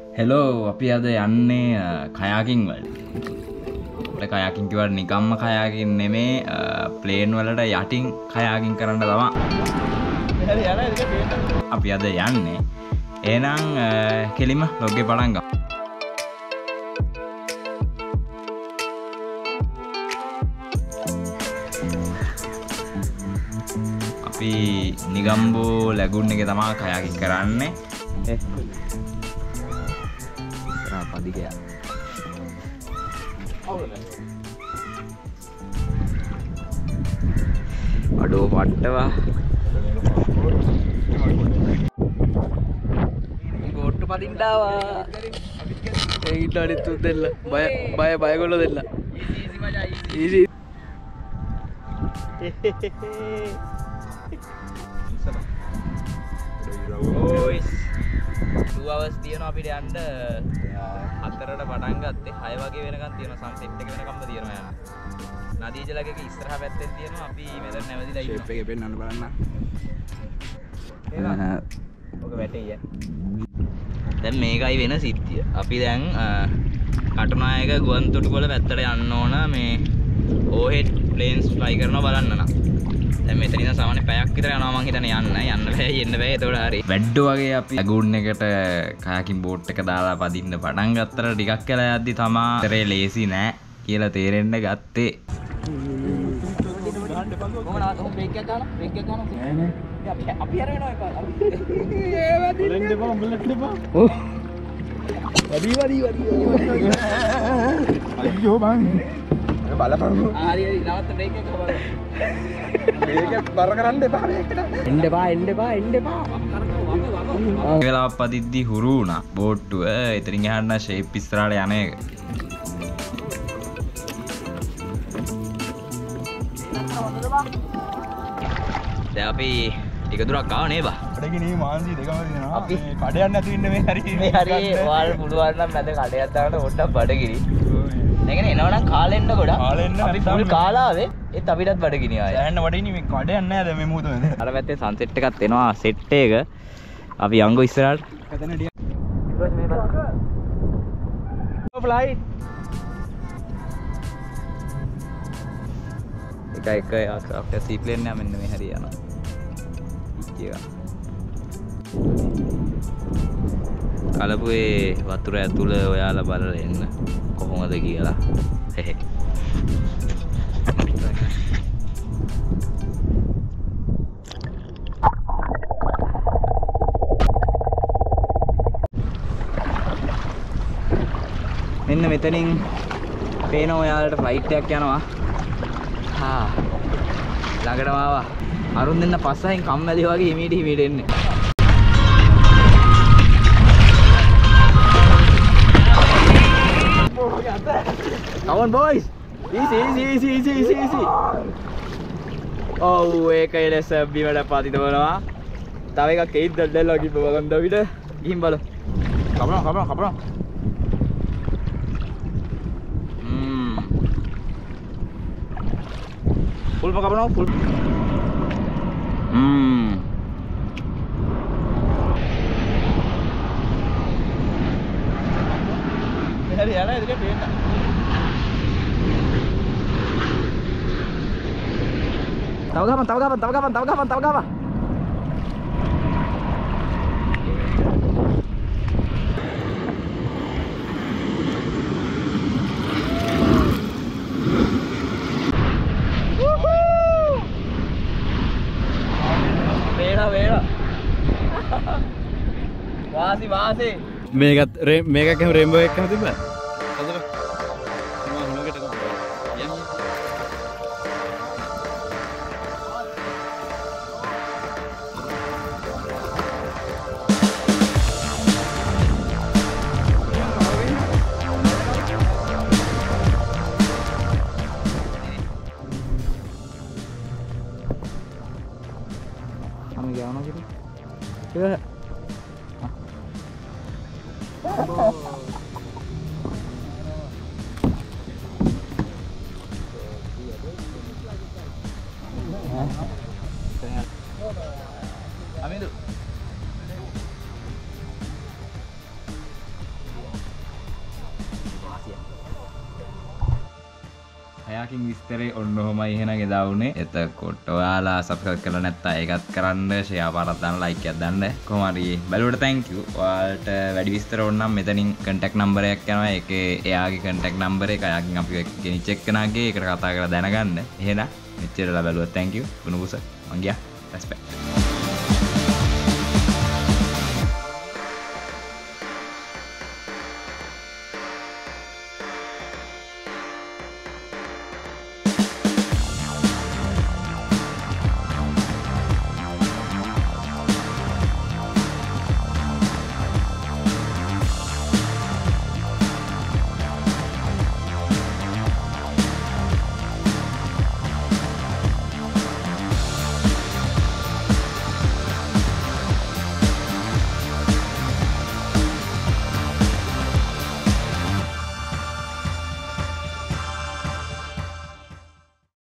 Hello අපි අද යන්නේ කයාකින් වලට. කයාකින් කිව්වට නිකම්ම කයාකින් නෙමේ ප්ලේන් වලට යටින් කයාකින් කරන්න තමයි. අපි අද යන්නේ. එහෙනම් කෙලිම ලොග්ගේ පටන් ගමු. අපි නිගම්බෝ ලැගුන් එකේ තමයි කයාකින් කරන්නේ. පදිකයා අඩෝ පට්ටවා ගෝට්ටු පදින්ඩාවා ඒට අනිත්තු දෙල්ල බය කොල්ල දෙල්ල ඊසි hours තියෙනවා අපිට යන්න 4ට පටන් ගත්තේ 6 වගේ වෙනකන් තියෙනවා සන්සෙට් එක වෙනකම්ම තියෙනවා යන්න. නදීජලගේ ඉස්සරහා පැත්තෙන් තියෙනවා අපි මෙතන නැවතිලා ඉන්නවා. ෂේප් එකේ පෙන්නන්න බලන්න. ඔක වැටෙයි. දැන් මේකයි වෙන සිද්ධිය. අපි දැන් කටුනායක ගුවන්තොටුපොළ පැත්තට යන්න ඕන මේ ඕහෙඩ් ප්ලේන්ස් ෆ්ලයි කරනවා බලන්න නම්. දැන් මෙතන ඉඳන් සාමාන්‍ය පැයක් විතර යනවා මං හිතන්නේ යන්න බෑ එන්න බෑ ඒතකොට හරි වැඩෝ වගේ අපි ලැගුන් එකට කයාකින් බෝට් එක දාලා පදින්න පටන් ගත්තට ටිකක් වෙලා යද්දි තමා තරේ ලේසි නෑ කියලා තේරෙන්න ගත්තේ කොහොමද බ්‍රේක් එකක් ගන්න නෑ නෑ අපි හර වෙනවා එක අපි බලන්න දෙපා උඹලට දෙපා ඔව් වඩි අයියෝ බං බලපන් හරි නවත්ත බ්‍රේක් එක බලන්න මේක බර කරන්න එපා මේකට එන්න එපා වෙලාවක් පදිද්දි හුරු වුණා බෝට්ටුව එතනින් එහාට ෂේප් ඉස්සරහට යන එක දැන් අපි ටික දුරක් ආව නේ බා කඩේ නේ මාන්සි දෙකම දෙනවා අපි කඩයක් නැතුව ඉන්න මේ හරි ඔයාලා පුළුවන් නම් මැද කඩයක් දාන්න පොඩ්ඩක් බඩගිනි ඒකනේ එනවනම් කාලෙන්න ගොඩක් අපි ෆුල් කාලා ආවේ ඒත් අපිටත් බඩගිනි ආයේ දැන් වඩින්නේ මේ කඩයක් නැහැ දැන් මේ මොහොතේ අර පැත්තේ සන්සෙට් එකක් එනවා සෙට් එක අපි යංගෝ ඉස්සරහට කතන ඩිය ඊට මේ පැත්ත ෆ්ලයිට් එක අපේ සීප්ලේන් එක මෙන්න මේ හරිය යනවා ඉච්චිය කලපුවේ වතුර ඇතුළ ඔයාලා බලලා එන්න කොහොමද කියලා හෙහෙ මෙන්න මෙතනින් පේන ඔයාලට ෆ්ලයිට් එකක් යනවා ළඟටම ආවා අරුන් දෙන්න පස්සෙන් කම්මැලි වගේ හිමීට එන්නේ Come on boys! Easy! Oh, ඒක එලෙස බිමට පතිත වෙනවා. තව එකක් එයිද දැල්ලා කිව්ව වගන් දවිට ගිහින් බලමු. කපනවා. Full කපනවා full. හරි යලා ඉතින් පේන්න. Tao gabang. Beda. Wasi. Mega kan rainbow එක හදින්න. Kami gimana gitu? Coba. 6කින් විස්තරේ ඔන්න ඔහමයි එහෙනම් එදා වුනේ. එතකොට ඔයාලා subscribe කරලා නැත්නම් ඒකත් කරන්න, share පාරක් දාන්න, like එකක් දාන්න. කොහොම හරි බලුවට thank you. ඔයාලට වැඩි විස්තර ඕන නම් මෙතනින් contact number එකක් යනවා. ඒකේ එයාගේ contact number එක අයකින් අපි ගෙනිච්ච එක්කනාගේ ඒකට කතා කරලා දැනගන්න. එහෙනම් මෙච්චරලා බලුවා thank you. ගුණපුස මං ගියා. respect.